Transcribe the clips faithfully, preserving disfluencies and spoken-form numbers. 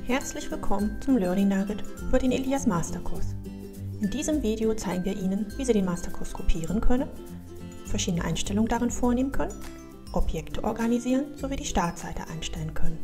Herzlich willkommen zum Learning Nugget für den Elias Masterkurs. In diesem Video zeigen wir Ihnen, wie Sie den Masterkurs kopieren können, verschiedene Einstellungen darin vornehmen können, Objekte organisieren sowie die Startseite einstellen können.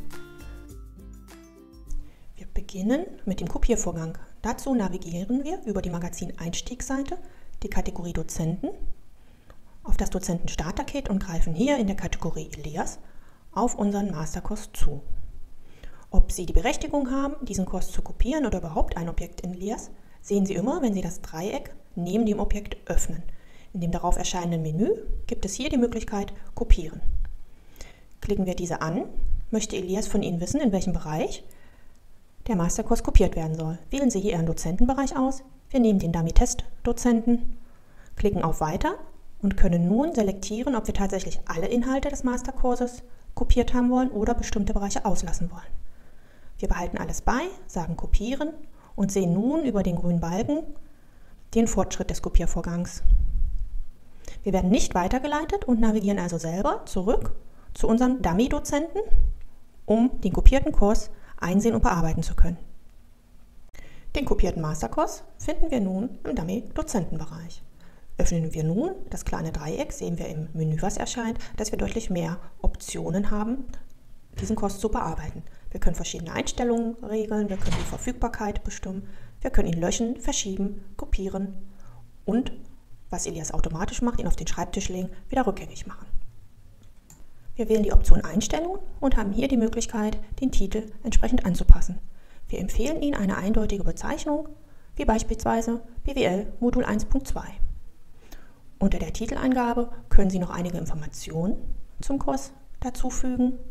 Wir beginnen mit dem Kopiervorgang. Dazu navigieren wir über die Magazin-Einstiegsseite, die Kategorie Dozenten, auf das Dozenten-Starter-Kit und greifen hier in der Kategorie Elias auf unseren Masterkurs zu. Ob Sie die Berechtigung haben, diesen Kurs zu kopieren oder überhaupt ein Objekt in Elias, sehen Sie immer, wenn Sie das Dreieck neben dem Objekt öffnen. In dem darauf erscheinenden Menü gibt es hier die Möglichkeit Kopieren. Klicken wir diese an, möchte Elias von Ihnen wissen, in welchem Bereich der Masterkurs kopiert werden soll. Wählen Sie hier Ihren Dozentenbereich aus. Wir nehmen den Dummy-Test-Dozenten, klicken auf Weiter und können nun selektieren, ob wir tatsächlich alle Inhalte des Masterkurses kopiert haben wollen oder bestimmte Bereiche auslassen wollen. Wir behalten alles bei, sagen Kopieren und sehen nun über den grünen Balken den Fortschritt des Kopiervorgangs. Wir werden nicht weitergeleitet und navigieren also selber zurück zu unserem Dummy-Dozenten, um den kopierten Kurs einsehen und bearbeiten zu können. Den kopierten Masterkurs finden wir nun im Dummy-Dozentenbereich. Öffnen wir nun das kleine Dreieck, sehen wir im Menü, was erscheint, dass wir deutlich mehr Optionen haben, diesen Kurs zu bearbeiten. Wir können verschiedene Einstellungen regeln, wir können die Verfügbarkeit bestimmen, wir können ihn löschen, verschieben, kopieren und, was Elias automatisch macht, ihn auf den Schreibtisch legen, wieder rückgängig machen. Wir wählen die Option Einstellungen und haben hier die Möglichkeit, den Titel entsprechend anzupassen. Wir empfehlen Ihnen eine eindeutige Bezeichnung, wie beispielsweise B W L Modul eins Punkt zwei. Unter der Titeleingabe können Sie noch einige Informationen zum Kurs dazufügen.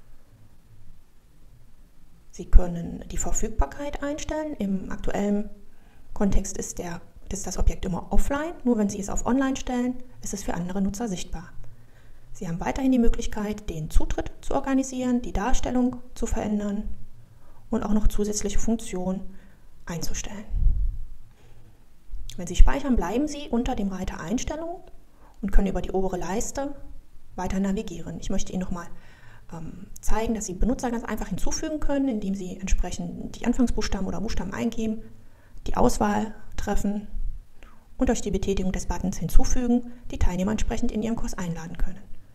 Sie können die Verfügbarkeit einstellen. Im aktuellen Kontext ist, der, ist das Objekt immer offline. Nur wenn Sie es auf Online stellen, ist es für andere Nutzer sichtbar. Sie haben weiterhin die Möglichkeit, den Zutritt zu organisieren, die Darstellung zu verändern und auch noch zusätzliche Funktionen einzustellen. Wenn Sie speichern, bleiben Sie unter dem Reiter Einstellungen und können über die obere Leiste weiter navigieren. Ich möchte Ihnen nochmal ähm, zeigen, dass Sie Benutzer ganz einfach hinzufügen können, indem Sie entsprechend die Anfangsbuchstaben oder Buchstaben eingeben, die Auswahl treffen und durch die Betätigung des Buttons hinzufügen, die Teilnehmer entsprechend in Ihren Kurs einladen können.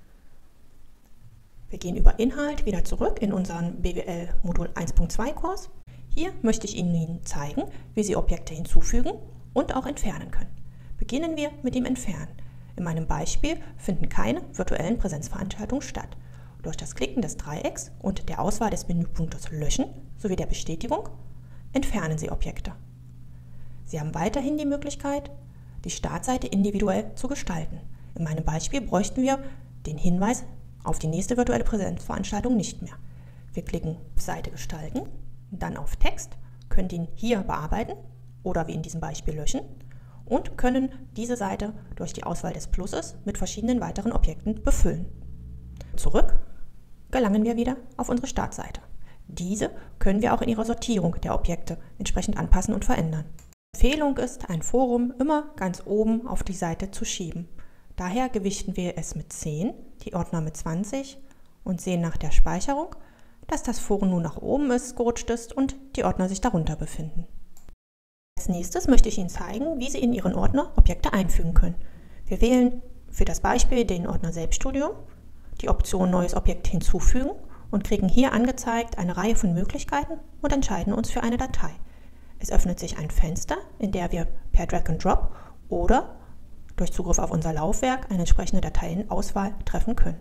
Wir gehen über Inhalt wieder zurück in unseren B W L Modul eins Punkt zwei Kurs. Hier möchte ich Ihnen zeigen, wie Sie Objekte hinzufügen und auch entfernen können. Beginnen wir mit dem Entfernen. In meinem Beispiel finden keine virtuellen Präsenzveranstaltungen statt. Durch das Klicken des Dreiecks und der Auswahl des Menüpunktes Löschen sowie der Bestätigung entfernen Sie Objekte. Sie haben weiterhin die Möglichkeit, die Startseite individuell zu gestalten. In meinem Beispiel bräuchten wir den Hinweis auf die nächste virtuelle Präsenzveranstaltung nicht mehr. Wir klicken auf Seite gestalten, dann auf Text, können ihn hier bearbeiten oder wie in diesem Beispiel löschen und können diese Seite durch die Auswahl des Pluses mit verschiedenen weiteren Objekten befüllen. Zurück gelangen wir wieder auf unsere Startseite. Diese können wir auch in ihrer Sortierung der Objekte entsprechend anpassen und verändern. Empfehlung ist, ein Forum immer ganz oben auf die Seite zu schieben. Daher gewichten wir es mit zehn, die Ordner mit zwanzig und sehen nach der Speicherung, dass das Forum nun nach oben ist, gerutscht ist und die Ordner sich darunter befinden. Als nächstes möchte ich Ihnen zeigen, wie Sie in Ihren Ordner Objekte einfügen können. Wir wählen für das Beispiel den Ordner Selbststudium, die Option Neues Objekt hinzufügen und kriegen hier angezeigt eine Reihe von Möglichkeiten und entscheiden uns für eine Datei. Es öffnet sich ein Fenster, in der wir per Drag and Drop oder durch Zugriff auf unser Laufwerk eine entsprechende Dateienauswahl treffen können.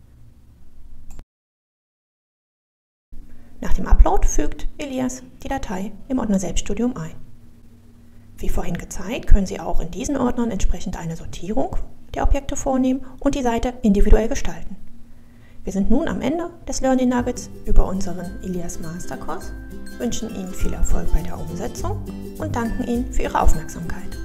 Nach dem Upload fügt Elias die Datei im Ordner Selbststudium ein. Wie vorhin gezeigt, können Sie auch in diesen Ordnern entsprechend eine Sortierung der Objekte vornehmen und die Seite individuell gestalten. Wir sind nun am Ende des Learning Nuggets über unseren Elias Masterkurs, wünschen Ihnen viel Erfolg bei der Umsetzung und danken Ihnen für Ihre Aufmerksamkeit.